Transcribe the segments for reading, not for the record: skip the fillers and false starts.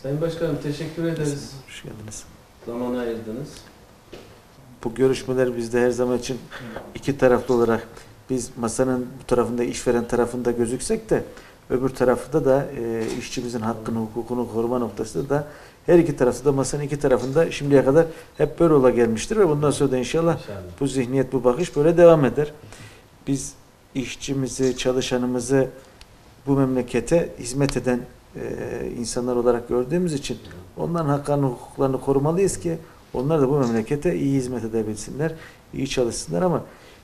Sayın Başkanım teşekkür ederiz. Hoş geldiniz. Zaman ayırdınız. Bu görüşmeler bizde her zaman için iki taraflı olarak biz masanın bu tarafında işveren tarafında gözüksek de öbür tarafta da işçimizin hakkını, hukukunu koruma noktasında da her iki tarafta da masanın iki tarafında şimdiye kadar hep böyle ola gelmiştir ve bundan sonra da inşallah bu zihniyet, bu bakış böyle devam eder. Biz işçimizi, çalışanımızı bu memlekete hizmet eden insanlar olarak gördüğümüz için onların haklarını, hukuklarını korumalıyız ki onlar da bu memlekete iyi hizmet edebilsinler, iyi çalışsınlar ama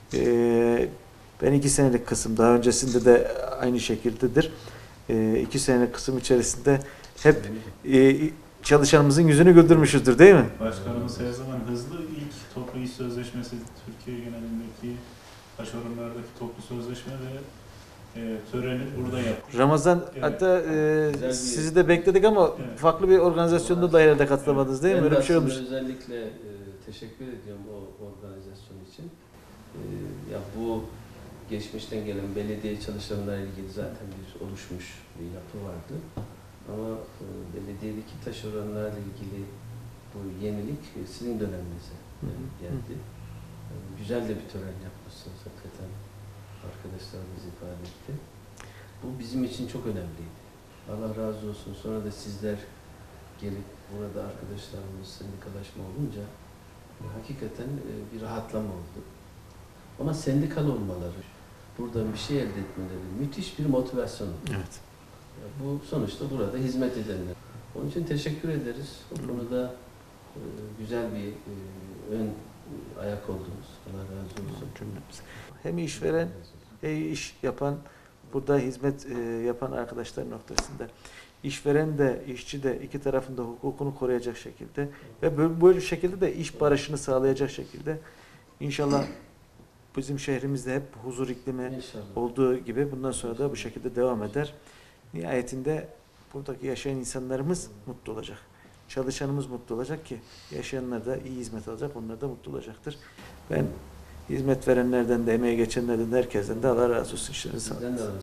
ben 2 senelik kısım, daha öncesinde de aynı şekildedir. 2 senelik kısım içerisinde hep çalışanımızın yüzünü güldürmüşüzdür değil mi? Başkanımız her zaman hızlı. İlk toplu iş sözleşmesi Türkiye genelindeki taşeronlardaki toplu sözleşme ve töreni burada yaptık. Ramazan Evet. hatta sizi de bekledik ama Evet. farklı bir organizasyonda da herhalde katılamadınız değil mi? Ben Öyle bir şey olmuş. özellikle teşekkür ediyorum o organizasyon için. Ya bu geçmişten gelen belediye çalışanlarla ilgili zaten bir oluşmuş bir yapı vardı. Ama belediyedeki taşeronlarla ilgili bu yenilik sizin döneminize geldi. Güzel de bir tören yapmışsınız hakikaten. Arkadaşlarımız ifade etti. Bu bizim için çok önemliydi. Allah razı olsun. Sonra da sizler gelip burada arkadaşlarımız sendikalaşma olunca hakikaten bir rahatlama oldu. Ama sendikal olmaları, buradan bir şey elde etmeleri müthiş bir motivasyon oldu. Evet. Bu sonuçta burada hizmet edenler. Onun için teşekkür ederiz. O konuda güzel bir ön ayak oldunuz. Allah razı olsun. Cümlemiz. Hem işveren, iş yapan, burada hizmet yapan arkadaşlar noktasında işveren de, işçi de iki tarafında hukukunu koruyacak şekilde ve böyle şekilde de iş barışını sağlayacak şekilde inşallah bizim şehrimizde hep huzur iklimi İnşallah. olduğu gibi bundan sonra da bu şekilde devam eder. Nihayetinde buradaki yaşayan insanlarımız mutlu olacak. Çalışanımız mutlu olacak ki yaşayanlar da iyi hizmet alacak, onlar da mutlu olacaktır. Ben hizmet verenlerden de, emeği geçenlerden de herkesten de Allah razı olsun. İşlerinize sağlık. Sizden de